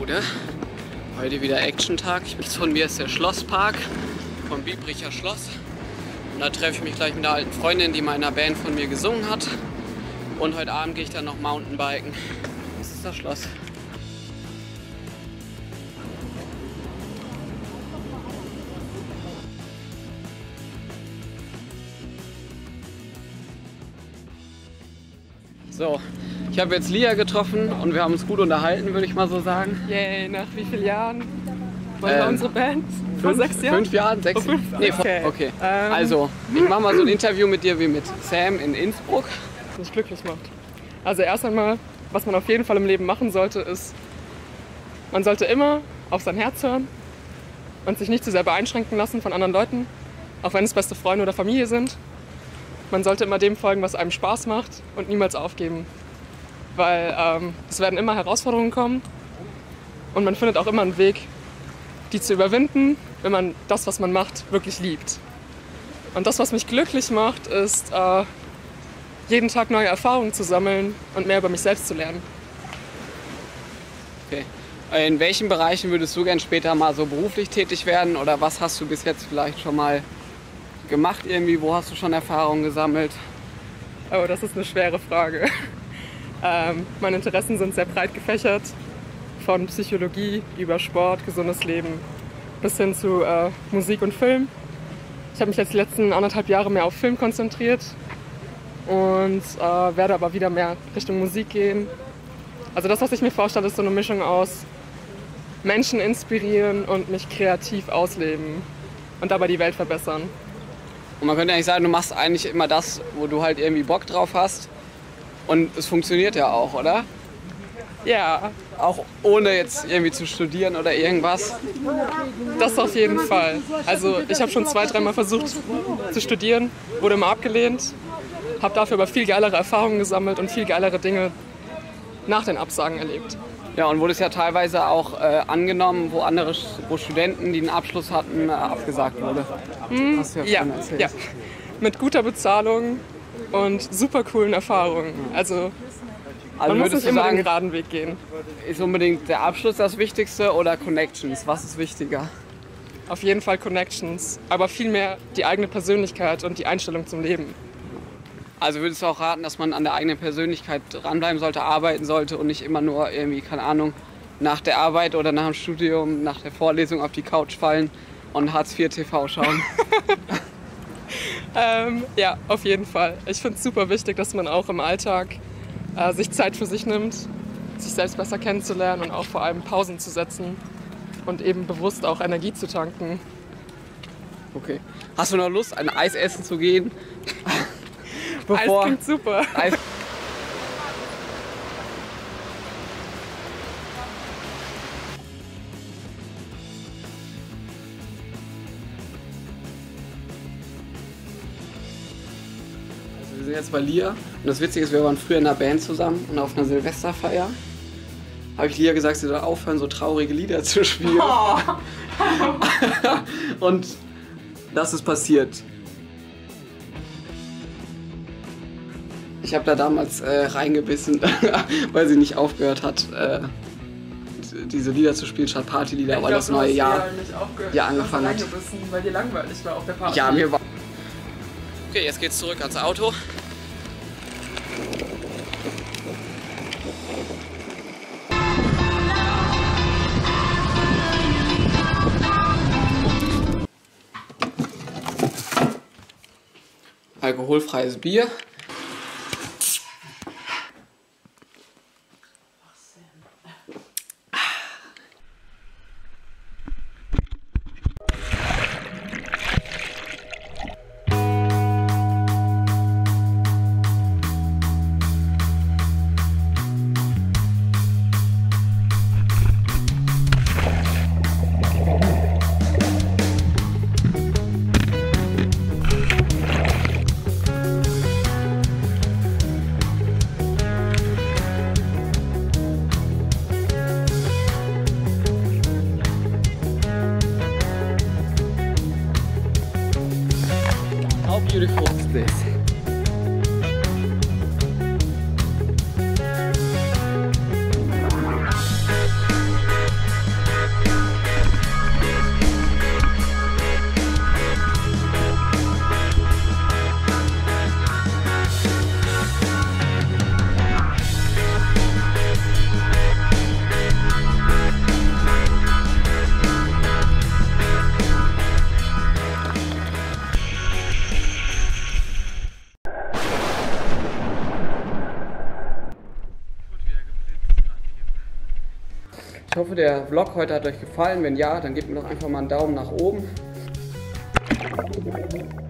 Leute, heute wieder Action-Tag. Von mir ist der Schlosspark vom Biebricher Schloss. Und da treffe ich mich gleich mit einer alten Freundin, die mal in einer Band von mir gesungen hat. Und heute Abend gehe ich dann noch Mountainbiken. Das ist das Schloss. So, ich habe jetzt Lia getroffen und wir haben uns gut unterhalten, würde ich mal so sagen. Yay, nach wie vielen Jahren war unsere Band? Vor 6 Jahren? 5 Jahren? 6? Oh, 5? Nee, okay. Also, ich mache mal so ein Interview mit dir wie mit Sam in Innsbruck. Was mich glücklich macht. Also erst einmal, was man auf jeden Fall im Leben machen sollte, ist, man sollte immer auf sein Herz hören und sich nicht zu sehr beeinschränken lassen von anderen Leuten, auch wenn es beste Freunde oder Familie sind. Man sollte immer dem folgen, was einem Spaß macht und niemals aufgeben. Weil es werden immer Herausforderungen kommen und man findet auch immer einen Weg, die zu überwinden, wenn man das, was man macht, wirklich liebt. Und das, was mich glücklich macht, ist, jeden Tag neue Erfahrungen zu sammeln und mehr über mich selbst zu lernen. Okay. In welchen Bereichen würdest du gern später mal so beruflich tätig werden oder was hast du bis jetzt vielleicht schon mal gemacht irgendwie? Wo hast du schon Erfahrungen gesammelt? Oh, das ist eine schwere Frage. Meine Interessen sind sehr breit gefächert, von Psychologie über Sport, gesundes Leben bis hin zu Musik und Film. Ich habe mich jetzt die letzten 1,5 Jahre mehr auf Film konzentriert und werde aber wieder mehr Richtung Musik gehen. Also das, was ich mir vorstelle, ist so eine Mischung aus Menschen inspirieren und mich kreativ ausleben und dabei die Welt verbessern. Und man könnte eigentlich sagen, du machst eigentlich immer das, wo du halt irgendwie Bock drauf hast. Und es funktioniert ja auch, oder? Ja. Auch ohne jetzt irgendwie zu studieren oder irgendwas? Das auf jeden Fall. Also ich habe schon 2-3 Mal versucht zu studieren, wurde immer abgelehnt. Habe dafür aber viel geilere Erfahrungen gesammelt und viel geilere Dinge nach den Absagen erlebt. Ja, und wurde es ja teilweise auch angenommen, wo Studenten, die einen Abschluss hatten, abgesagt wurde. Hast du ja, ja. Mit guter Bezahlung und super coolen Erfahrungen. Also man muss nicht immer den geraden Weg gehen. Ist unbedingt der Abschluss das Wichtigste oder Connections? Was ist wichtiger? Auf jeden Fall Connections, aber vielmehr die eigene Persönlichkeit und die Einstellung zum Leben. Also würdest du auch raten, dass man an der eigenen Persönlichkeit dranbleiben sollte, arbeiten sollte und nicht immer nur irgendwie, keine Ahnung, nach der Arbeit oder nach dem Studium, nach der Vorlesung auf die Couch fallen und Hartz IV TV schauen? Ja, auf jeden Fall. Ich finde es super wichtig, dass man auch im Alltag sich Zeit für sich nimmt, sich selbst besser kennenzulernen und auch vor allem Pausen zu setzen und eben bewusst auch Energie zu tanken. Okay. Hast du noch Lust, ein Eis essen zu gehen? Eis klingt super. Eis. Also wir sind jetzt bei Lia und das Witzige ist, wir waren früher in einer Band zusammen und auf einer Silvesterfeier habe ich Lia gesagt, sie soll aufhören, so traurige Lieder zu spielen. Oh. Und das ist passiert. Ich habe da damals reingebissen, weil sie nicht aufgehört hat, diese Lieder zu spielen, statt Partylieder, weil das neue Jahr angefangen hat. Weil dir langweilig war auf der Party. Ja, mir war. Okay, jetzt geht's zurück ans Auto. Alkoholfreies Bier. Ich hoffe, der Vlog heute hat euch gefallen. Wenn ja, dann gebt mir doch einfach mal einen Daumen nach oben.